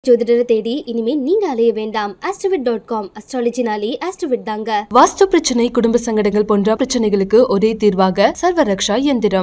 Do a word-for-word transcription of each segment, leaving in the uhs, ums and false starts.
ஜோதிடரை தேடி இனிமே நீங்க அலைய வேண்டாம். astrowit டாட் காம் அஸ்ட்ராலஜினாலே astrowit தாங்க. வாஸ்து பிரச்சனை, குடும்ப சங்கடங்கள் போன்ற பிரச்சனைகளுக்கு ஒரே தீர்வாக சர்வரக்ஷா யந்திரம்.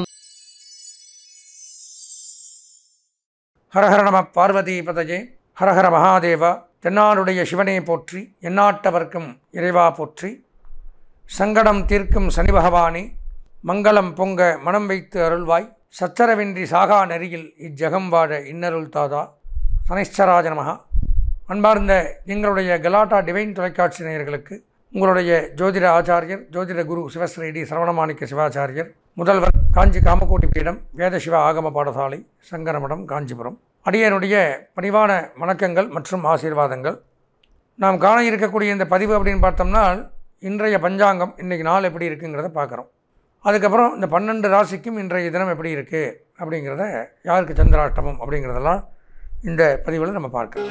ஹரஹர நம பார்வதி பதஜே. ஹரஹர மகாதேவா. தென்னாடுடைய சிவனே போற்றி, எந்நாட்டவர்க்கும் இறைவா போற்றி. சங்கடம் தீர்க்கும் சனி பகவானே, மங்களம் பொங்க மனம் வைத்து அருள்வாய். சச்சரவின்றி சாகா நெறியில் இஜ்ஜகம் வாழ இன்னருள் தாதா. சனைச்சராஜ நமஹா. அன்பார்ந்த எங்களுடைய கலாட்டா டிவைன் தொலைக்காட்சி நேயர்களுக்கு உங்களுடைய ஜோதிட ஆச்சாரியர் ஜோதிட குரு சிவஸ்ரீடி சரவணமாணிக்க சிவாச்சாரியர், முதல்வர் காஞ்சி காமகோட்டி பீடம் வேத சிவ ஆகம பாடசாலை, சங்கரமடம், காஞ்சிபுரம் அடியனுடைய பணிவான வணக்கங்கள் மற்றும் ஆசீர்வாதங்கள். நாம் காண இருக்கக்கூடிய இந்த பதிவு அப்படின்னு பார்த்தோம்னா, இன்றைய பஞ்சாங்கம் இன்றைக்கி நாள் எப்படி இருக்குங்கிறத பார்க்குறோம். அதுக்கப்புறம் இந்த பன்னெண்டு ராசிக்கும் இன்றைய தினம் எப்படி இருக்குது அப்படிங்கிறத, யாருக்கு சந்திராஷ்டமம் அப்படிங்கிறதெல்லாம் இந்த பதிவில் நம்ம பார்க்கலாம்.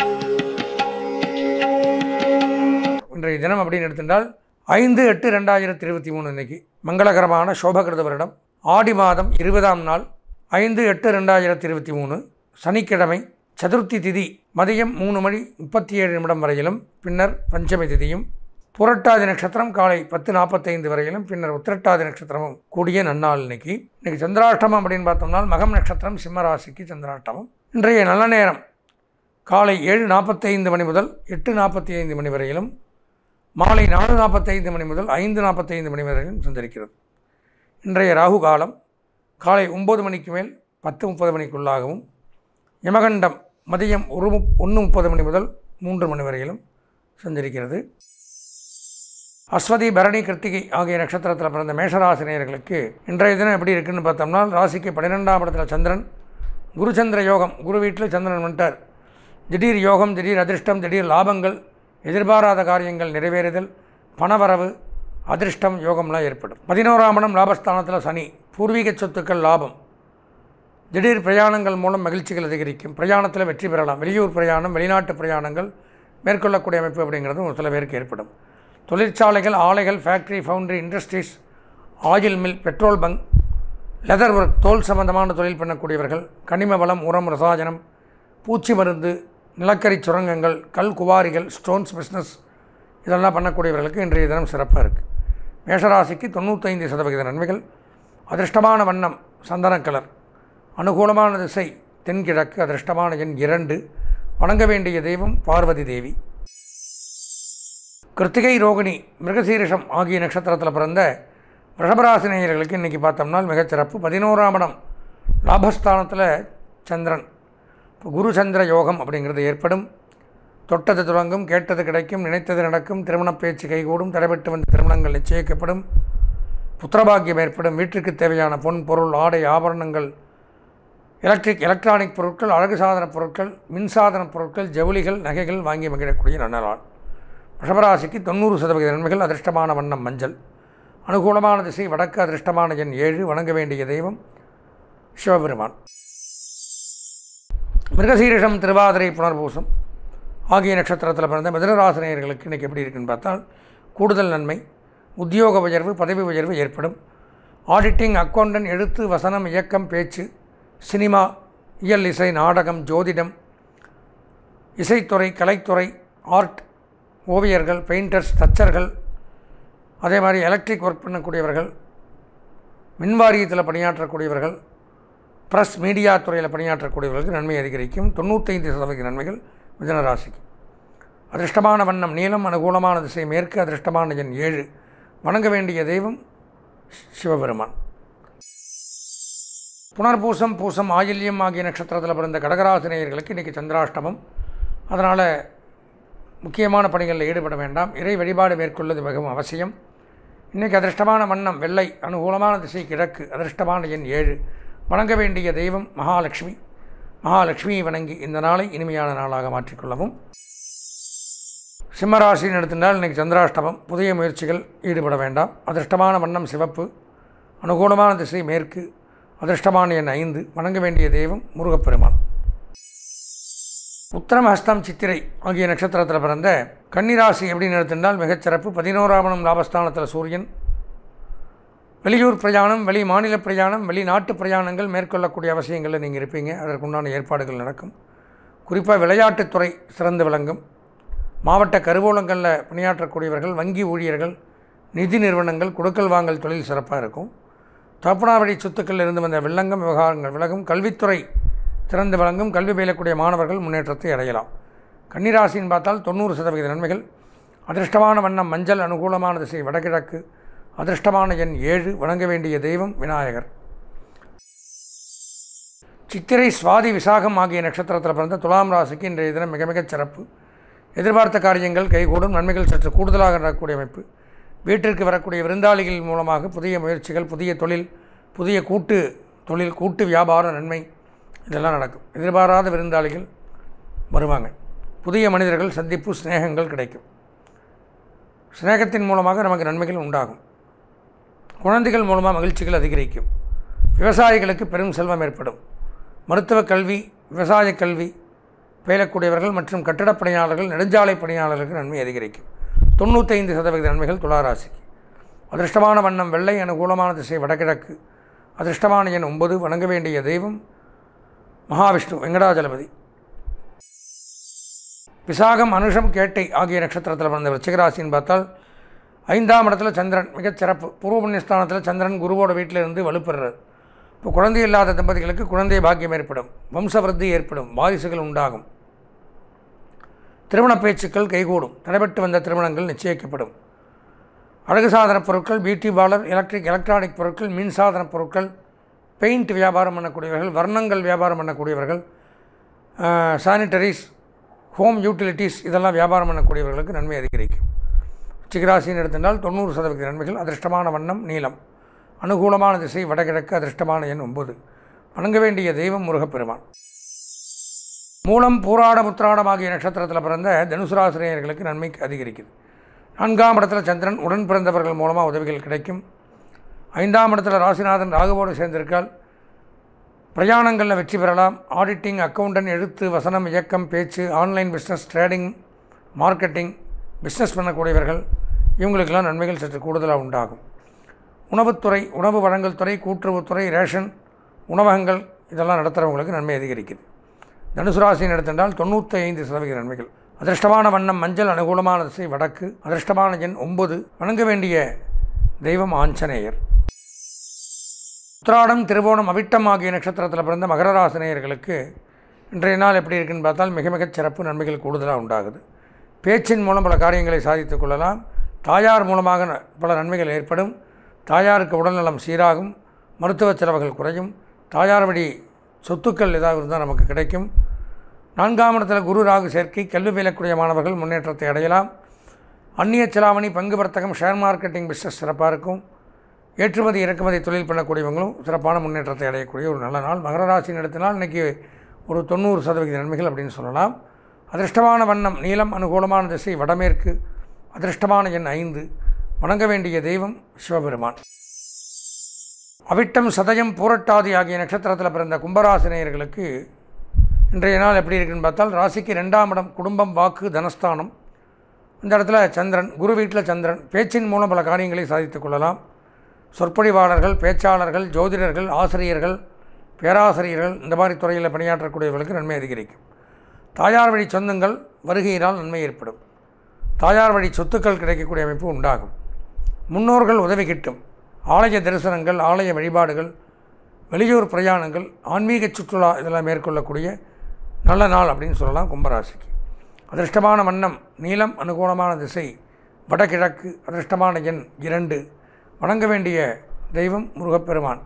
இன்றைய தினம் அப்படின்னு எடுத்துட்டால் ஐந்து எட்டு ரெண்டாயிரத்தி இருபத்தி மூணு இன்றைக்கி மங்களகரமான சோபகிருத வருடம் ஆடி மாதம் இருபதாம் நாள் ஐந்து எட்டு ரெண்டாயிரத்தி இருபத்தி மூணு சனிக்கிழமை, சதுர்த்தி திதி மதியம் மூணு மணி முப்பத்தி ஏழு நிமிடம் வரையிலும், பின்னர் பஞ்சமி திதியும், புரட்டாதி நட்சத்திரம் காலை பத்து நாற்பத்தைந்து வரையிலும், பின்னர் உத்திரட்டாதி நட்சத்திரமும் கூடிய நன்னாள் இன்னைக்கு. இன்றைக்கி சந்திராஷ்டமம் அப்படின்னு பார்த்தோம்னா மகம் நட்சத்திரம் சிம்ம ராசிக்கு சந்திராஷ்டமம். இன்றைய நல்ல நேரம் காலை ஏழு நாற்பத்தைந்து மணி முதல் எட்டு நாற்பத்தி ஐந்து மணி வரையிலும், மாலை நாலு நாற்பத்தைந்து மணி முதல் ஐந்து நாற்பத்தைந்து மணி வரையிலும் சந்திருக்கிறது. இன்றைய ராகு காலம் காலை ஒம்பது மணிக்கு மேல் பத்து முப்பது மணிக்குள்ளாகவும், யமகண்டம் மதியம் ஒரு மு ஒன்று முப்பது மணி முதல் மூன்று மணி வரையிலும் சந்திருக்கிறது. அஸ்வதி, பரணி, கிருத்திகை ஆகிய நட்சத்திரத்தில் பிறந்த மேஷராசினியர்களுக்கு இன்றைய தினம் எப்படி இருக்குதுன்னு பார்த்தோம்னா, ராசிக்கு பன்னிரெண்டாம் இடத்துல சந்திரன், குருச்சந்திர யோகம். குரு வீட்டில் சந்திரன் வந்துட்டார். திடீர் யோகம், திடீர் அதிர்ஷ்டம், திடீர் லாபங்கள், எதிர்பாராத காரியங்கள் நிறைவேறுதல், பணவரவு, அதிர்ஷ்டம், யோகம்லாம் ஏற்படும். பதினோராம் இடம் லாபஸ்தானத்தில் சனி. பூர்வீக சொத்துக்கள் லாபம், திடீர் பிரயாணங்கள் மூலம் மகிழ்ச்சிகள் அதிகரிக்கும். பிரயாணத்தில் வெற்றி பெறலாம். வெளியூர் பிரயாணம், வெளிநாட்டு பிரயாணங்கள் மேற்கொள்ளக்கூடிய அமைப்பு அப்படிங்கிறது ஒரு சில பேருக்கு ஏற்படும். தொழிற்சாலைகள், ஆலைகள், factory, foundry, industries, oil mill, petrol bunk, leather work, தோல் சம்பந்தமான தொழில் பண்ணக்கூடியவர்கள், கனிம வளம், உரம், ரசாயனம், பூச்சி மருந்து, நிலக்கரி சுரங்கங்கள், கல் குவாரிகள், ஸ்டோன்ஸ் பிஸ்னஸ் இதெல்லாம் பண்ணக்கூடியவர்களுக்கு இன்றைய தினம் சிறப்பாக இருக்குது. மேஷராசிக்கு தொண்ணூற்றைந்து சதவிகித நன்மைகள். அதிர்ஷ்டமான வண்ணம் சந்தன கலர். அனுகூலமான திசை தென்கிழக்கு. அதிர்ஷ்டமான எண் இரண்டு. வணங்க வேண்டிய தெய்வம் பார்வதி தேவி. கிருத்திகை, ரோகிணி, மிருகசீரிஷம் ஆகிய நட்சத்திரத்தில் பிறந்த ரிஷபராசி நேயர்களுக்கு இன்றைக்கி பார்த்தோம்னா மிகச்சிறப்பு. பதினோராம் இடம் லாபஸ்தானத்தில் சந்திரன். இப்போ குரு சந்திர யோகம் அப்படிங்கிறது ஏற்படும். தொட்டது துவங்கும், கேட்டது கிடைக்கும், நினைத்தது நடக்கும், திருமண பேச்சு கைகூடும், தடைபட்டு வந்த திருமணங்கள் நிச்சயிக்கப்படும், புத்திரபாக்கியம் ஏற்படும். வீட்டிற்கு தேவையான பொன் பொருள், ஆடை, ஆபரணங்கள், எலக்ட்ரிக் எலக்ட்ரானிக் பொருட்கள், அழகு சாதன பொருட்கள், மின்சாதன பொருட்கள், ஜவுளிகள், நகைகள் வாங்கி மகிழக்கூடிய நல்ல நாள். ரிஷபராசிக்கு தொண்ணூறு சதவீத நன்மைகள். அதிர்ஷ்டமான வண்ணம் மஞ்சள். அனுகூலமான திசை வடக்கு. அதிர்ஷ்டமான எண் ஏழு. வணங்க வேண்டிய தெய்வம் சிவபெருமான். மிருகசீரிஷம், திருவாதிரை, புனர்பூசம் ஆகிய நட்சத்திரத்தில் பிறந்த மிதுனராசினியர்களுக்கு இன்றைக்கி எப்படி இருக்குன்னு பார்த்தால், கூடுதல் நன்மை, உத்தியோக உயர்வு, பதவி உயர்வு ஏற்படும். ஆடிட்டிங், அக்கௌண்டன்ட், எழுத்து, வசனம், இயக்கம், பேச்சு, சினிமா, இயல், இசை, நாடகம், ஜோதிடம், இசைத்துறை, கலைத்துறை, ஆர்ட், ஓவியர்கள், பெயிண்டர்ஸ், தச்சர்கள், அதே மாதிரி எலக்ட்ரிக் ஒர்க் பண்ணக்கூடியவர்கள், மின்வாரியத்தில் பணியாற்றக்கூடியவர்கள், ப்ரெஸ் மீடியா துறையில் பணியாற்றக்கூடியவர்களுக்கு நன்மை அதிகரிக்கும். தொண்ணூற்றைந்து சதவீத நன்மைகள் மிதுனராசிக்கு. அதிர்ஷ்டமான வண்ணம் நீலம். அனுகூலமான திசை மேற்கு. அதிர்ஷ்டமான எண் ஏழு. வணங்க வேண்டிய தெய்வம் சிவபெருமான். புனர்பூசம், பூசம், ஆயில்யம் ஆகிய நட்சத்திரத்தில் பிறந்த கடகராசினியர்களுக்கு இன்றைக்கி சந்திராஷ்டமம். அதனால் முக்கியமான பணிகளில் ஈடுபட வேண்டாம். இறை வழிபாடு மேற்கொள்வது மிகவும் அவசியம். இன்றைக்கி அதிர்ஷ்டமான வண்ணம் வெள்ளை. அனுகூலமான திசை கிழக்கு. அதிர்ஷ்டமான எண் ஏழு. வணங்க வேண்டிய தெய்வம் மகாலட்சுமி. மகாலட்சுமியை வணங்கி இந்த நாளை இனிமையான நாளாக மாற்றிக்கொள்ளவும். சிம்மராசின்னு எடுத்திருந்தால் இன்றைக்கி சந்திராஷ்டமம். புதிய முயற்சிகள் ஈடுபட வேண்டாம். அதிர்ஷ்டமான வண்ணம் சிவப்பு. அனுகூலமான திசை மேற்கு. அதிர்ஷ்டமான எண் ஐந்து. வணங்க வேண்டிய தெய்வம் முருகப்பெருமான். உத்திரம், ஹஸ்தம், சித்திரை ஆகிய நட்சத்திரத்தில் பிறந்த கன்னிராசி எப்படின்னு எடுத்திருந்தால் மிகச்சிறப்பு. பதினோராவணம் லாபஸ்தானத்தில் சூரியன். வெளியூர் பிரயாணம், வெளி மாநில பிரயாணம், வெளிநாட்டு பிரயாணங்கள் மேற்கொள்ளக்கூடிய அவசியங்களில் நீங்கள் இருப்பீங்க. அதற்குண்டான ஏற்பாடுகள் நடக்கும். குறிப்பாக விளையாட்டுத்துறை சிறந்து விளங்கும். மாவட்ட கருவூலங்களில் பணியாற்றக்கூடியவர்கள், வங்கி ஊழியர்கள், நிதி நிறுவனங்கள், கொடுக்கல் வாங்கல் தொழில் சிறப்பாக இருக்கும். தகப்பனார் வழி சொத்துக்களில் இருந்து வந்த வில்லங்கம் விவகாரங்கள் விலகும். கல்வித்துறை சிறந்து விளங்கும். கல்வி பயிலக்கூடிய மாணவர்கள் முன்னேற்றத்தை அடையலாம். கன்னிராசின்னு பார்த்தால் தொண்ணூறு சதவீத நன்மைகள். அதிர்ஷ்டமான வண்ணம் மஞ்சள். அனுகூலமான திசை வடகிழக்கு. அதிர்ஷ்டமான எண் ஏழு. வணங்க வேண்டிய தெய்வம் விநாயகர். சித்திரை, சுவாதி, விசாகம் ஆகிய நட்சத்திரத்தில் பிறந்த துலாம் ராசிக்கு இன்றைய தினம் மிக மிகச் சிறப்பு. எதிர்பார்த்த காரியங்கள் கைகூடும். நன்மைகள் சற்று கூடுதலாக நடக்கக்கூடிய அமைப்பு. வீட்டிற்கு வரக்கூடிய விருந்தாளிகள் மூலமாக புதிய முயற்சிகள், புதிய தொழில், புதிய கூட்டு தொழில், கூட்டு வியாபார நன்மை இதெல்லாம் நடக்கும். எதிர்பாராத விருந்தாளிகள் வருவாங்க. புதிய மனிதர்கள் சந்திப்பு, சிநேகங்கள் கிடைக்கும். சிநேகத்தின் மூலமாக நமக்கு நன்மைகள் உண்டாகும். குழந்தைகள் மூலமாக மகிழ்ச்சிகள் அதிகரிக்கும். விவசாயிகளுக்கு பெரும் செல்வம் ஏற்படும். மருத்துவ கல்வி, விவசாய கல்வி பயிலக்கூடியவர்கள் மற்றும் கட்டடப் பணியாளர்கள், நெடுஞ்சாலை பணியாளர்களுக்கு நன்மை அதிகரிக்கும். தொண்ணூற்றைந்து சதவீத நன்மைகள் துளாராசிக்கு. அதிர்ஷ்டமான வண்ணம் வெள்ளை. அனுகூலமான திசை வடகிழக்கு. அதிர்ஷ்டமான எண் ஒன்பது. வணங்க வேண்டிய தெய்வம் மகாவிஷ்ணு, வெங்கடாஜலபதி. விசாகம், அனுஷம், கேட்டை ஆகிய நட்சத்திரத்தில் பிறந்த விருச்சிகராசின்னு பார்த்தால் ஐந்தாம் இடத்துல சந்திரன் மிகச் சிறப்பு. பூர்வ புண்ணியஸ்தானத்தில் சந்திரன் குருவோட வீட்டில் இருந்து வலுப்பெறுறது. இப்போ குழந்தை இல்லாத தம்பதிகளுக்கு குழந்தை பாக்கியம் ஏற்படும். வம்சவிருத்தி ஏற்படும். வாரிசுகள் உண்டாகும். திருமண பேச்சுக்கள் கைகூடும். தடைபட்டு வந்த திருமணங்கள் நிச்சயிக்கப்படும். அழகு சாதன பொருட்கள், பியூட்டி பார்லர், எலக்ட்ரிக் எலக்ட்ரானிக் பொருட்கள், மின் சாதன பொருட்கள், பெயிண்ட் வியாபாரம் பண்ணக்கூடியவர்கள், வர்ணங்கள் வியாபாரம் பண்ணக்கூடியவர்கள், சானிட்டரிஸ், ஹோம் யூட்டிலிட்டிஸ் இதெல்லாம் வியாபாரம் பண்ணக்கூடியவர்களுக்கு நன்மை அதிகரிக்கும். சிகராசின்னு எடுத்திருந்தால் தொண்ணூறு சதவீத நன்மைகள். அதிர்ஷ்டமான வண்ணம் நீலம். அனுகூலமான திசை வடகிழக்கு. அதிர்ஷ்டமான எண் ஒன்பது. வணங்க வேண்டிய தெய்வம் முருகப்பெருமான். மூலம், பூராடம், உத்திராடம் ஆகிய நட்சத்திரத்தில் பிறந்த தனுசு ராசினியர்களுக்கு நன்மை அதிகரிக்குது. நான்காம் இடத்துல சந்திரன். உடன் பிறந்தவர்கள் மூலமாக உதவிகள் கிடைக்கும். ஐந்தாம் இடத்துல ராசிநாதன் ராகுவோடு சேர்ந்திருக்கால் பிரயாணங்களில் வெற்றி பெறலாம். ஆடிட்டிங், அக்கௌண்டன்ட், எழுத்து, வசனம், இயக்கம், பேச்சு, online business, trading, marketing, business பண்ணக்கூடியவர்கள் இவங்களுக்கெல்லாம் நன்மைகள் சற்று கூடுதலாக உண்டாகும். உணவுத்துறை, உணவு வழங்கல் துறை, கூட்டுறவுத்துறை, ரேஷன், உணவகங்கள் இதெல்லாம் நடத்துகிறவங்களுக்கு நன்மை அதிகரிக்குது. தனுசு ராசின்னு எடுத்திருந்தால் தொண்ணூற்றி ஐந்து சதவீத நன்மைகள். அதிர்ஷ்டமான வண்ணம் மஞ்சள். அனுகூலமான திசை வடக்கு. அதிர்ஷ்டமான எண் ஒன்பது. வணங்க வேண்டிய தெய்வம் ஆஞ்சநேயர். உத்திராடம், திருவோணம், அவிட்டம் ஆகிய நட்சத்திரத்தில் பிறந்த மகர ராசினியர்களுக்கு இன்றைய நாள் எப்படி இருக்குன்னு பார்த்தால் மிக மிகச் சிறப்பு. நன்மைகள் கூடுதலாக உண்டாகுது. பேச்சின் மூலம் பல காரியங்களை சாதித்து கொள்ளலாம். தாயார் மூலமாக பல நன்மைகள் ஏற்படும். தாயாருக்கு உடல்நலம் சீராகும். மருத்துவ செலவுகள் குறையும். தாயார் வழி சொத்துக்கள் ஏதாவது இருந்தால் நமக்கு கிடைக்கும். நான்காம் இடத்துல குரு ராகு சேர்க்கை. கல்வி பயிலக்கூடிய மாணவர்கள் முன்னேற்றத்தை அடையலாம். அந்நிய செலாவணி, பங்கு வர்த்தகம், ஷேர் மார்க்கெட்டிங் பிஸ்னஸ் சிறப்பாக இருக்கும். ஏற்றுமதி இறக்குமதி தொழில் பண்ணக்கூடியவங்களும் சிறப்பான முன்னேற்றத்தை அடையக்கூடிய ஒரு நல்ல நாள். மகர ராசியின் இடத்தினால் இன்றைக்கி ஒரு தொண்ணூறு சதவீத நன்மைகள் அப்படின்னு சொல்லலாம். அதிர்ஷ்டமான வண்ணம் நீலம். அனுகூலமான திசை வடமேற்கு. அதிர்ஷ்டமான எண் ஐந்து. வணங்க வேண்டிய தெய்வம் சிவபெருமான். அவிட்டம், சதயம், பூரட்டாதி ஆகிய நட்சத்திரத்தில் பிறந்த கும்பராசினியர்களுக்கு இன்றைய நாள் எப்படி இருக்குன்னு பார்த்தால் ராசிக்கு ரெண்டாம் இடம் குடும்பம், வாக்கு, தனஸ்தானம். இந்த இடத்துல சந்திரன், குரு வீட்டில் சந்திரன். பேச்சின் மூலம் பல காரியங்களை சாதித்து கொள்ளலாம். சொற்பொழிவாளர்கள், பேச்சாளர்கள், ஜோதிடர்கள், ஆசிரியர்கள், பேராசிரியர்கள் இந்த மாதிரி துறையில் பணியாற்றக்கூடியவர்களுக்கு நன்மை அதிகரிக்கும். தாயார் வழி சொந்தங்கள் வருகையினால் நன்மை ஏற்படும். தாயார் வழி சொத்துக்கள் கிடைக்கக்கூடிய அமைப்பு உண்டாகும். முன்னோர்கள் உதவி கிட்டும். ஆலய தரிசனங்கள், ஆலய வழிபாடுகள், வெளியூர் பிரயாணங்கள், ஆன்மீக சுற்றுலா இதெல்லாம் மேற்கொள்ளக்கூடிய நல்ல நாள் அப்படின்னு சொல்லலாம் கும்பராசிக்கு. அதிர்ஷ்டமான வண்ணம் நீலம். அனுகூலமான திசை வடகிழக்கு. அதிர்ஷ்டமான எண் இரண்டு. வணங்க வேண்டிய தெய்வம் முருகப்பெருமான்.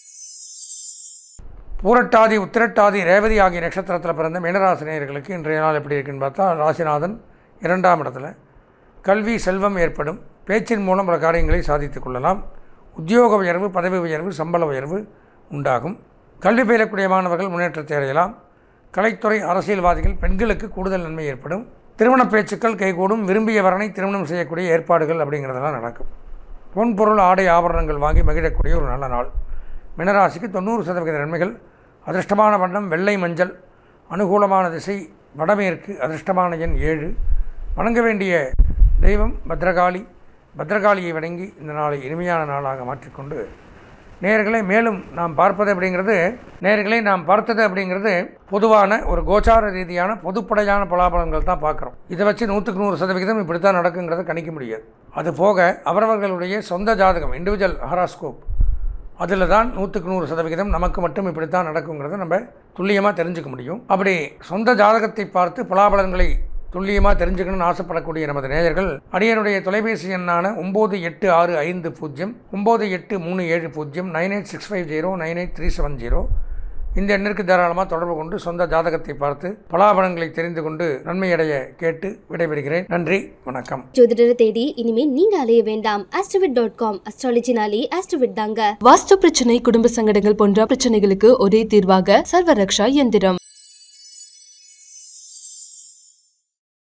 பூரட்டாதி, உத்திரட்டாதி, ரேவதி ஆகிய நட்சத்திரத்தில் பிறந்த மீனராசினியர்களுக்கு இன்றைய நாள் எப்படி இருக்குன்னு பார்த்தா ராசிநாதன் இரண்டாம் இடத்துல. கல்வி, செல்வம் ஏற்படும். பேச்சின் மூலம் பல காரியங்களை சாதித்து கொள்ளலாம். உத்தியோக உயர்வு, பதவி உயர்வு, சம்பள உயர்வு உண்டாகும். கல்வி பயிலக்கூடிய மாணவர்கள் முன்னேற்றத்தை அடையலாம். கலைத்துறை, அரசியல்வாதிகள், பெண்களுக்கு கூடுதல் நன்மை ஏற்படும். திருமண பேச்சுக்கள் கைகூடும். விரும்பிய வரனை திருமணம் செய்யக்கூடிய ஏற்பாடுகள் அப்படிங்கிறதெல்லாம் நடக்கும். பொன்பொருள், ஆடை, ஆபரணங்கள் வாங்கி மகிழக்கூடிய ஒரு நல்ல நாள். மீனராசிக்கு தொண்ணூறு சதவீத நன்மைகள். அதிர்ஷ்டமான வண்ணம் வெள்ளை, மஞ்சள். அனுகூலமான திசை வடமேற்கு. அதிர்ஷ்டமான எண் ஏழு. வணங்க வேண்டிய தெய்வம் பத்ரகாளி. பத்ரகாளியை வணங்கி இந்த நாளை இனிமையான நாளாக மாற்றிக்கொண்டு நேயர்களை மேலும் நாம் பார்ப்பது அப்படிங்கிறது நேயர்களை நாம் பார்த்தது அப்படிங்கிறது பொதுவான ஒரு கோச்சார ரீதியான பொதுப்படையான பலாபலன்கள் தான் பார்க்குறோம். இதை வச்சு நூற்றுக்கு நூறு சதவிகிதம் இப்படி தான் நடக்குங்கிறத கணிக்க முடியாது. அது போக அவரவர்களுடைய சொந்த ஜாதகம் இண்டிவிஜுவல் ஹாரோஸ்கோப் அதில் தான் நூற்றுக்கு நூறு சதவிகிதம் நமக்கு மட்டும் இப்படி தான் நடக்குங்கிறத நம்ம துல்லியமாக தெரிஞ்சுக்க முடியும். அப்படி சொந்த ஜாதகத்தை பார்த்து பலாபலன்களை துல்லியமாக தெரிஞ்சுக்கணும்னு ஆசைப்படக்கூடிய நமது நேயர்கள் அடியனுடைய தொலைபேசி எண்ணான ஒம்பது எட்டு ஆறு ஐந்து பூஜ்ஜியம் ஒம்பது எட்டு மூணு ஏழு பூஜ்ஜியம் nine eight six five zero nine eight three seven zero இந்த எண்ணிற்கு தாராளமாக தொடர்பு கொண்டு சொந்த ஜாதகத்தை பார்த்து பலாபலன்களை தெரிந்து கொண்டு நன்மையடைய கேட்டு விடைபெறுகிறேன். நன்றி, வணக்கம். ஜோதிடரை தேடி இனிமே நீங்க அலைய வேண்டாம். ஆஸ்ட்ரோவிட் டாட் காம் அஸ்ட்ராலஜினாலே ஆஸ்ட்ரோவிட் தாங்க. வாஸ்து பிரச்சனை, குடும்ப சங்கடங்கள் போன்ற பிரச்சனைகளுக்கு ஒரே தீர்வாக சர்வரக்ஷா எந்திரம்.